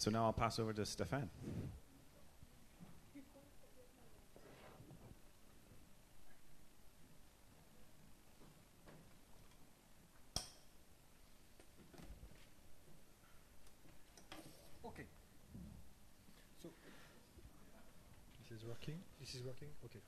So now I'll pass over to Stefan. Okay. So this is working. This is working. Okay.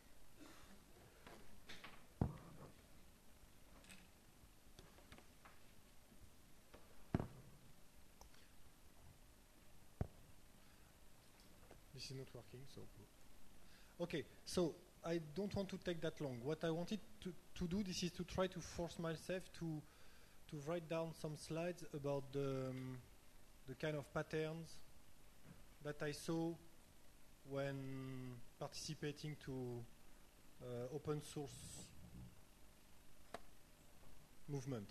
This is not working, so okay. So I don't want to take that long. What I wanted to do, this is to try to force myself to write down some slides about the kind of patterns that I saw when participating to open source movement.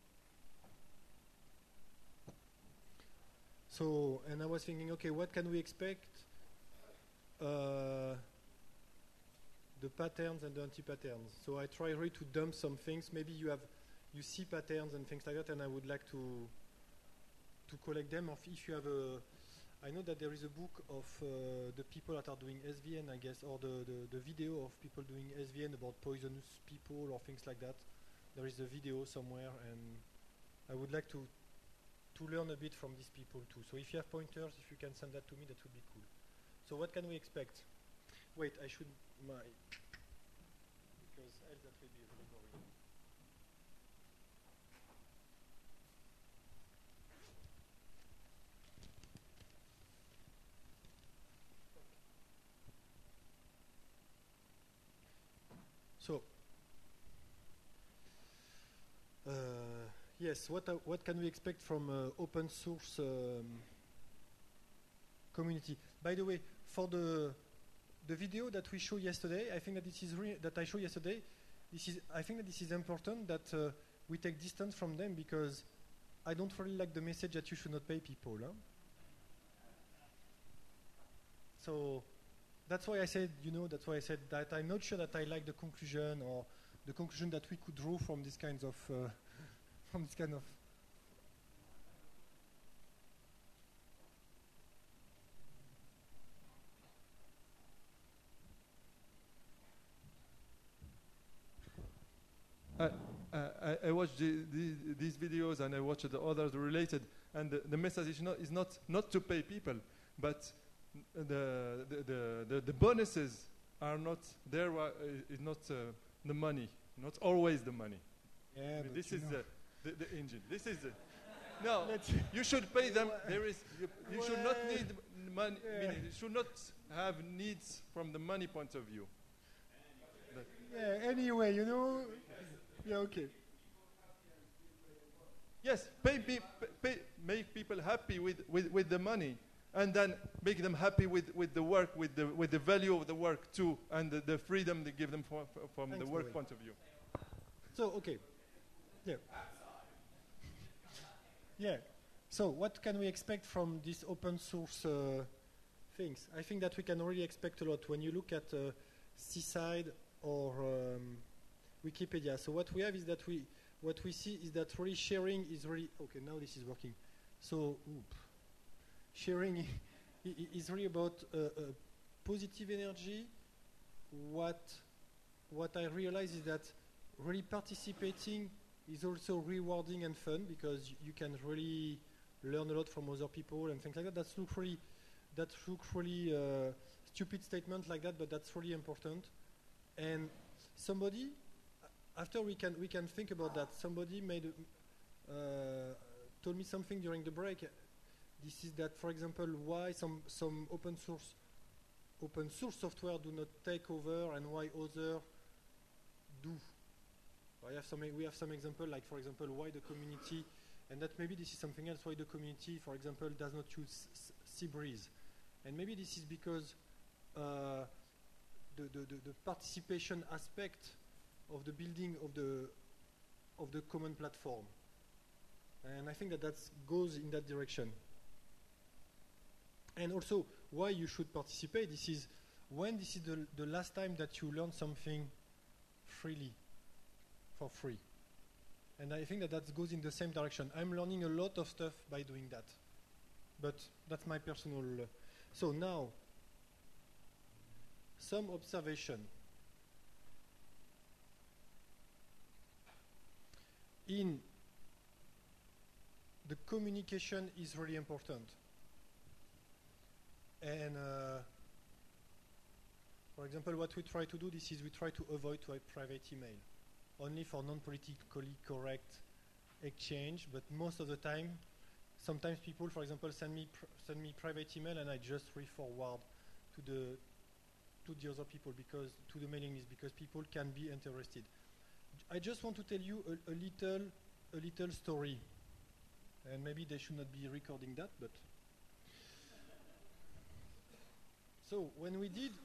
So, and I was thinking, okay, what can we expect? The patterns and the anti-patterns. So I try really to dump some things. Maybe you see patterns and things like that, and I would like to collect them. If you have I know that there is a book of the people that are doing SVN, I guess, or the video of people doing SVN about poisonous people or things like that. There is a video somewhere, and I would like to learn a bit from these people too. So if you have pointers, if you can send that to me, that would be cool. So what can we expect? Wait, I should because else that will be really boring. So yes, what can we expect from open source community? By the way, for the video that we showed yesterday, I think that this is that I showed yesterday. I think that this is important that we take distance from them, because I don't really like the message that you should not pay people. Huh? So that's why I said, that's why I said that I'm not sure that I like the conclusion, or the conclusion that we could draw from this kinds of from this kind of. I watched these videos, and I watched the others related, and the message is not to pay people, but the bonuses are not there. Is not the money, not always the money. Yeah, I mean, this is the engine. This is no. You should pay them. There is you should not need money. Yeah. Meaning you should not have needs from the money point of view. Yeah. Anyway, Yeah. Okay. Yes, make people happy with the money, and then make them happy with the work, with the value of the work too, and the freedom they give them from the work point of view. So okay, yeah, yeah. So what can we expect from these open source things? I think that we can already expect a lot when you look at Seaside or Wikipedia. So what we have is that what we see is that really sharing is really okay. Now this is working. So sharing is really about positive energy. What I realize is that really participating is also rewarding and fun, because you can really learn a lot from other people and things like that. That looks really stupid statement like that, but that's really important. And somebody, after we can think about that. Somebody told me something during the break. This is that, for example, why some open source software do not take over and why others do. We have some example, like for example, why the community, and that maybe this is something else. Why the community, for example, does not use Seabreeze, and maybe this is because the participation aspect of the building of the common platform, and I think that goes in that direction. And also, why you should participate. This is the last time that you learn something freely, for free. And I think that goes in the same direction. I'm learning a lot of stuff by doing that. but that's my personal. So now, some observation. In the communication is really important. And for example, what we try to do this is we try to avoid to have private email, only for non-politically correct exchange. But most of the time, sometimes people, for example, send me private email, and I just re-forward to the other people, because to the mailing list, because people can be interested. I just want to tell you a little story, and maybe they should not be recording that, but so when we did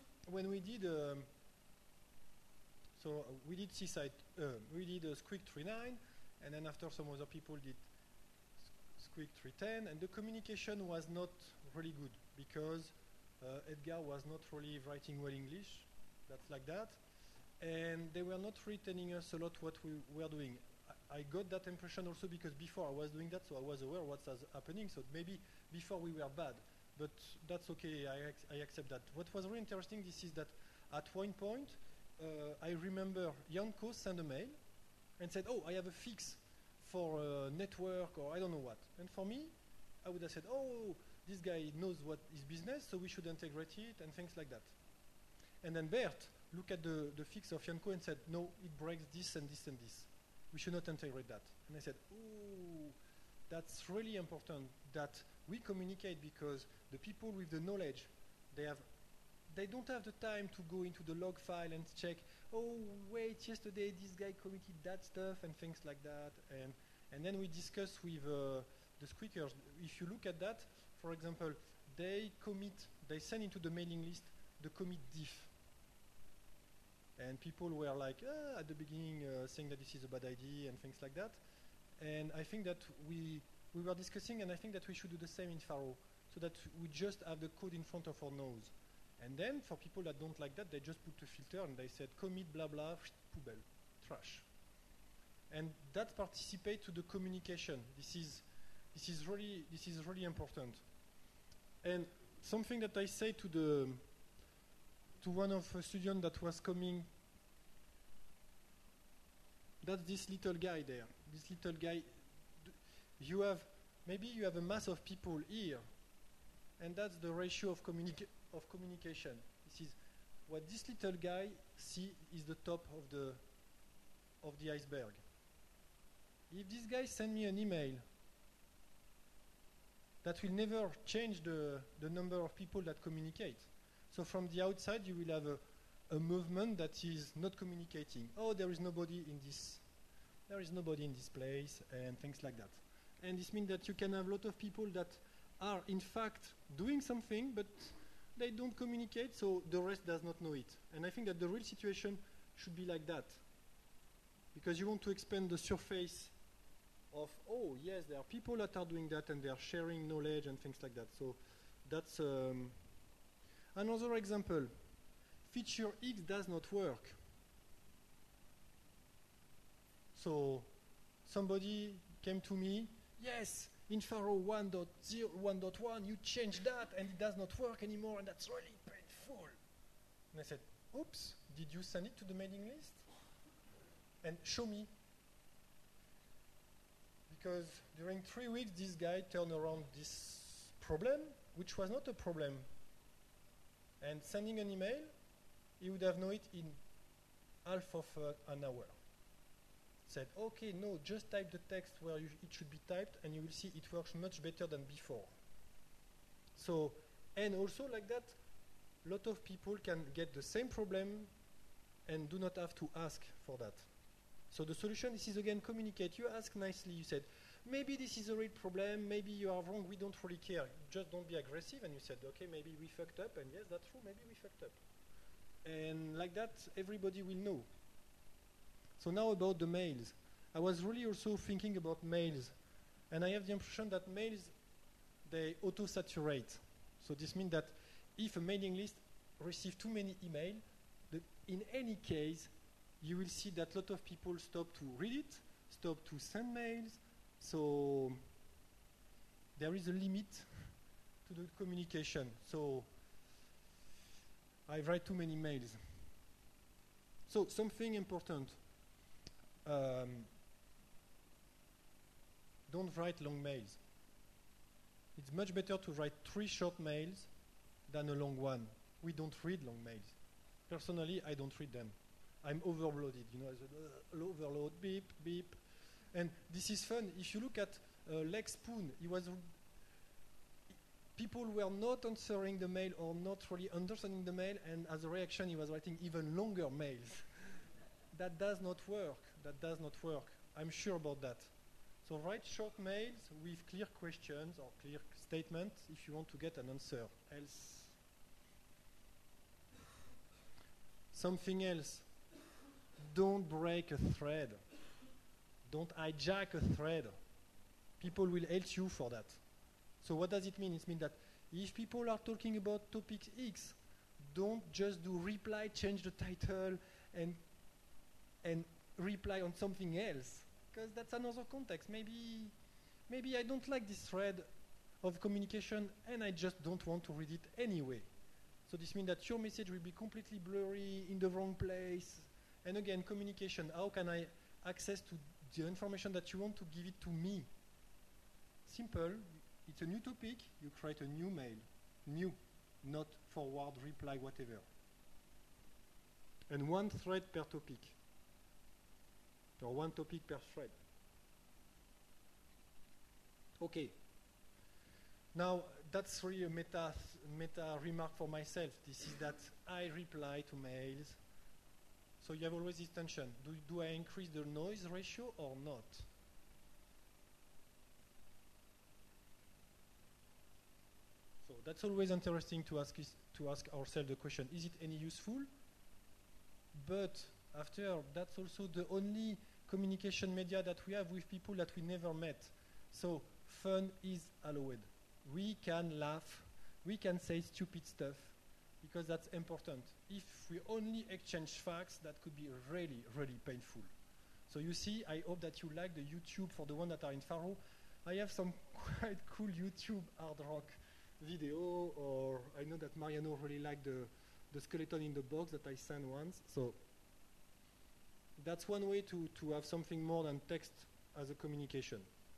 Seaside, we did Squeak 3.9, and then after some other people did Squeak 3.10, and the communication was not really good because Edgar was not really writing well English. That's like that. And they were not really telling us a lot what we were doing. I got that impression also because before I was doing that, so I was aware what was happening. So maybe before we were bad, but that's okay. I accept that. What was really interesting, this is that at one point, I remember Janko sent a mail and said, "Oh, I have a fix for a network or I don't know what." And for me, I would have said, "Oh, this guy knows what is business, so we should integrate it," and things like that. And then Bert looked at the fix of Janko and said, "No, it breaks this and this and this. We should not integrate that." And I said, "Oh, that's really important that we communicate, because the people with the knowledge, they don't have the time to go into the log file and check, oh, wait, yesterday this guy committed that stuff," and things like that. And then we discuss with the squeakers. If you look at that, for example, they send into the mailing list the commit diff. And people were like, at the beginning, saying that this is a bad idea and things like that. And I think that we were discussing, and I think that we should do the same in Faro, so that we just have the code in front of our nose. And then for people that don't like that, they just put a filter and they said commit blah blah, poubelle, trash. And that participates to the communication. This is really important. And something that I say to one of the students that was coming, that's this little guy there. This little guy, maybe you have a mass of people here, and that's the ratio of communication. This is what this little guy see is the top of the iceberg. If this guy send me an email, that will never change the number of people that communicate. So from the outside, you will have a movement that is not communicating. Oh, there is nobody in this place, and things like that. And this means that you can have a lot of people that are in fact doing something, but they don't communicate, so the rest does not know it. And I think that the real situation should be like that, because you want to expand the surface of, oh yes, there are people that are doing that and they are sharing knowledge and things like that. So that's another example. Feature X does not work. So somebody came to me, yes, in Faro 1.1, you changed that and it does not work anymore, and that's really painful. And I said, oops, did you send it to the mailing list? And show me. Because during 3 weeks, this guy turned around this problem, which was not a problem. And sending an email, he would have known it in half of an hour. Said, okay, no, just type the text where it should be typed, and you will see it works much better than before. So, and also like that, a lot of people can get the same problem and do not have to ask for that. So the solution, this is again communicate. You ask nicely, you said, maybe this is a real problem, maybe you are wrong, we don't really care. Just don't be aggressive, and you said, okay, maybe we fucked up, and yes, that's true, maybe we fucked up. And like that, everybody will know. So now about the mails. I was really also thinking about mails, and I have the impression that mails, they auto-saturate. So this means that if a mailing list receives too many emails, in any case, you will see that a lot of people stop to read it, stop to send mails. So there is a limit to the communication. So I write too many mails. So something important. Don't write long mails. It's much better to write 3 short mails than a long one. We don't read long mails. Personally, I don't read them. I'm overloaded, overload, beep, beep. And this is fun. If you look at Lex Spoon, people were not answering the mail or not really understanding the mail, and as a reaction, he was writing even longer mails. That does not work. That does not work. I'm sure about that. So write short mails with clear questions or clear statements if you want to get an answer. Else, something else. Don't break a thread. Don't hijack a thread. People will hate you for that. So what does it mean? It means that if people are talking about topic X, don't just do reply, change the title, and reply on something else, because that's another context. Maybe I don't like this thread of communication and I just don't want to read it anyway. So this means that your message will be completely blurry, in the wrong place. And again, communication, how can I access to the information that you want to give it to me? Simple. It's a new topic, you create a new mail. New, not forward, reply, whatever. And 1 thread per topic. Or 1 topic per thread. Okay. Now, that's really a meta remark for myself. This is that I reply to mails. So you have always this tension. Do I increase the noise ratio or not? So that's always interesting to ask ourselves the question, is it any useful? But after, that's also the only communication media that we have with people that we never met. So fun is allowed. We can laugh, we can say stupid stuff, because that's important. If we only exchange facts, that could be really, really painful. So you see, I hope that you like the YouTube for the one that are in Faro. I have some quite cool YouTube hard rock video, or I know that Mariano really liked the skeleton in the box that I sent once. So that's one way to have something more than text as a communication.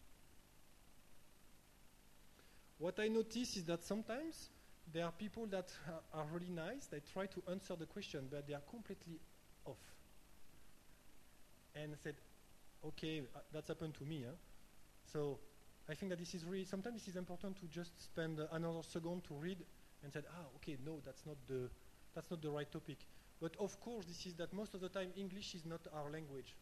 What I notice is that sometimes there are people that are really nice, they try to answer the question, but they are completely off. And I said, okay, that's happened to me. So I think that this is really, sometimes this is important to just spend another second to read and say, okay, no, that's not the right topic. But of course, this is that most of the time English is not our language.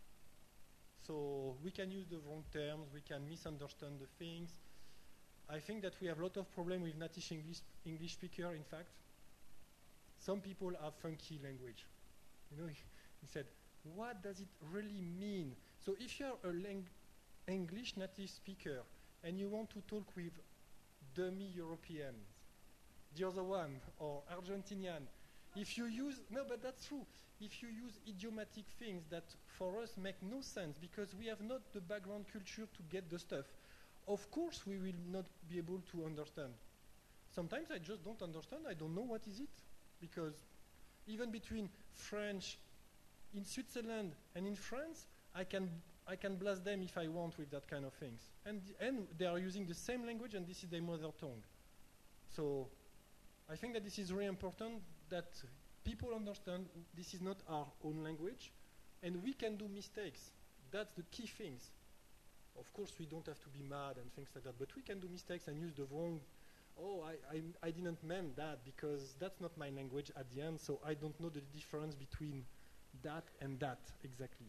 So we can use the wrong terms, we can misunderstand the things. I think that we have a lot of problem with native English speaker, in fact. Some people have funky language. He said, what does it really mean? So if you're a English native speaker and you want to talk with dummy Europeans, the other one, or Argentinian, if you use, no, but that's true, if you use idiomatic things that for us make no sense because we have not the background culture to get the stuff, of course we will not be able to understand. Sometimes I just don't understand, I don't know what is it, because even between French in Switzerland and in France, I can blast them if I want with that kind of things. And they are using the same language and this is their mother tongue. So I think that this is really important that people understand this is not our own language and we can do mistakes. That's the key things. Of course, we don't have to be mad and things like that, but we can do mistakes and use the wrong, I didn't mean that because that's not my language at the end, so I don't know the difference between that and that exactly.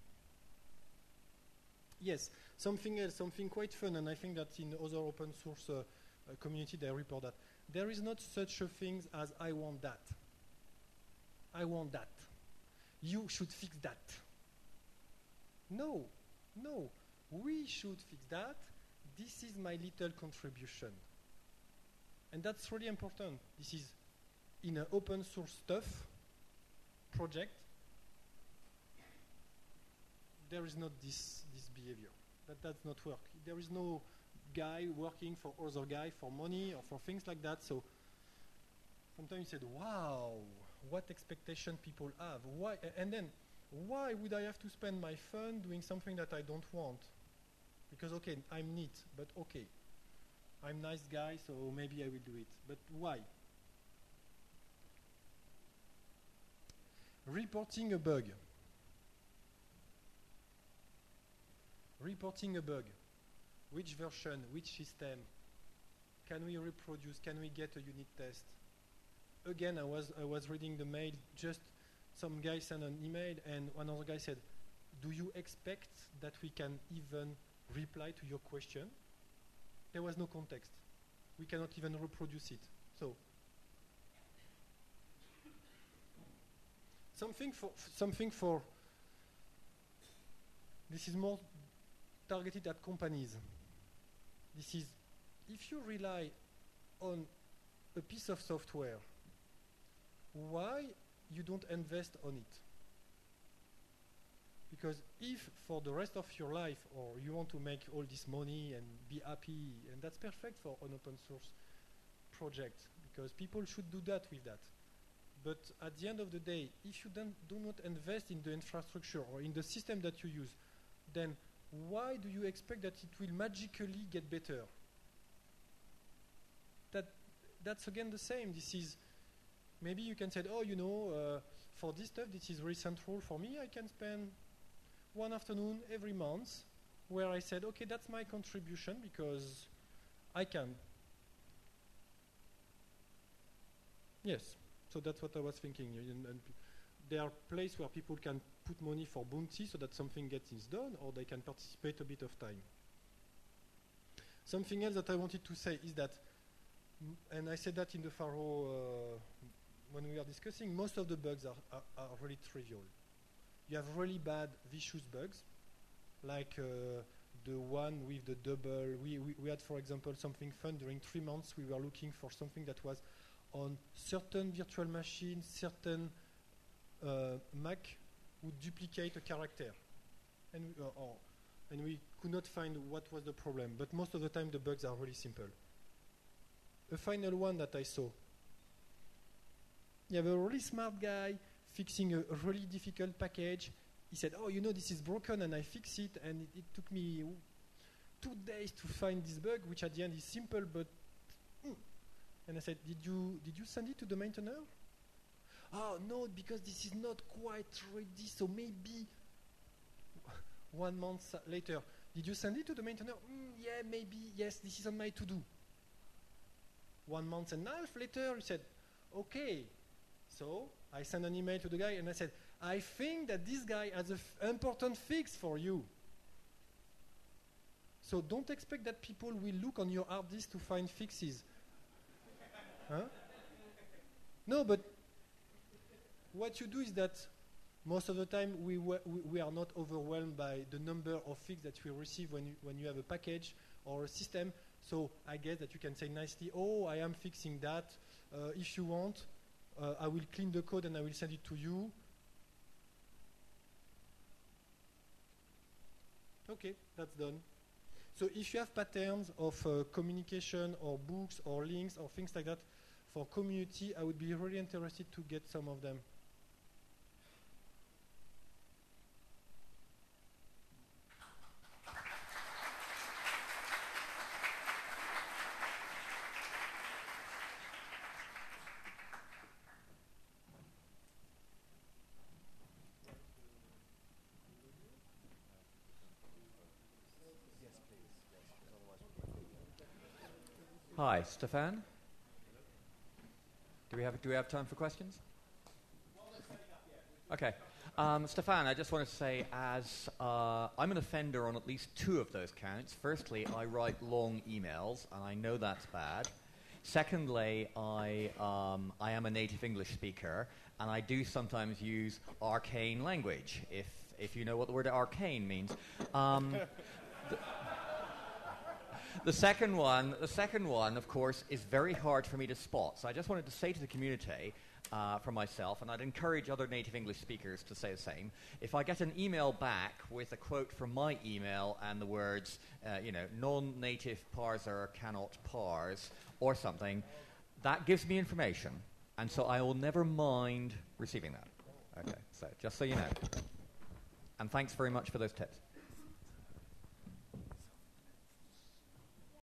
Yes, something else, something quite fun, and I think that in other open source community they report that. There is not such a thing as I want that. I want that. You should fix that. No. We should fix that. This is my little contribution. And that's really important. This is in an open source stuff project. There is not this behavior. That does not work. There is no guy working for other guy for money or for things like that. So sometimes you said, wow, what expectation people have. Why? And then, why would I have to spend my fun doing something that I don't want? Because, okay, I'm neat, but okay. I'm a nice guy, so maybe I will do it. But why? Reporting a bug. Reporting a bug. Which version, which system? Can we reproduce? Can we get a unit test? Again, I was reading the mail, just some guy sent an email and another guy said, do you expect that we can even reply to your question? There was no context. We cannot even reproduce it. So, something for this is more targeted at companies. This is, if you rely on a piece of software, why you don't invest on it? Because if for the rest of your life, or you want to make all this money and be happy, and that's perfect for an open source project, because people should do that with that. But at the end of the day, if you do not invest in the infrastructure or in the system that you use, then why do you expect that it will magically get better? That's again the same. This is, maybe you can say, oh, you know, for this stuff, this is very central for me. I can spend one afternoon every month where I said, okay, that's my contribution because I can. Yes, so that's what I was thinking. And there are places where people can put money for bounty so that something gets done, or they can participate a bit of time. Something else that I wanted to say is that, and I said that in the Faro when we are discussing, most of the bugs are really trivial. You have really bad vicious bugs, like the one with the double. We had, for example, something fun during 3 months. We were looking for something that was on certain virtual machines, certain Mac would duplicate a character. And we could not find what was the problem. But most of the time, the bugs are really simple. A final one that I saw. You have a really smart guy fixing a really difficult package. He said, oh, you know, this is broken, and I fix it, and it took me 2 days to find this bug, which at the end is simple, but... And I said, did you send it to the maintainer? Oh, no, because this is not quite ready, so maybe 1 month later. Did you send it to the maintainer? Yeah, maybe, yes, this is on my to-do. 1.5 months later, he said, okay. So I sent an email to the guy and I said, I think that this guy has an important fix for you. So don't expect that people will look on your hard disk to find fixes. Huh? No, but what you do is that most of the time we are not overwhelmed by the number of fixes that we receive when you have a package or a system. So I guess that you can say nicely, oh, I am fixing that. If you want, I will clean the code and I will send it to you. Okay, that's done. So if you have patterns of communication or books or links or things like that for community, I would be really interested to get some of them. Hi, Stefan. Do we have time for questions? Okay. Stefan, I just want to say, as I'm an offender on at least 2 of those counts. Firstly, I write long emails, and I know that's bad. Secondly, I am a native English speaker, and I do sometimes use arcane language, if you know what the word arcane means. The second one, of course, is very hard for me to spot. So I just wanted to say to the community, from myself, and I'd encourage other native English speakers to say the same. If I get an email back with a quote from my email and the words, non-native parser cannot parse, or something, that gives me information, and so I will never mind receiving that. Okay, so just so you know. And thanks very much for those tips.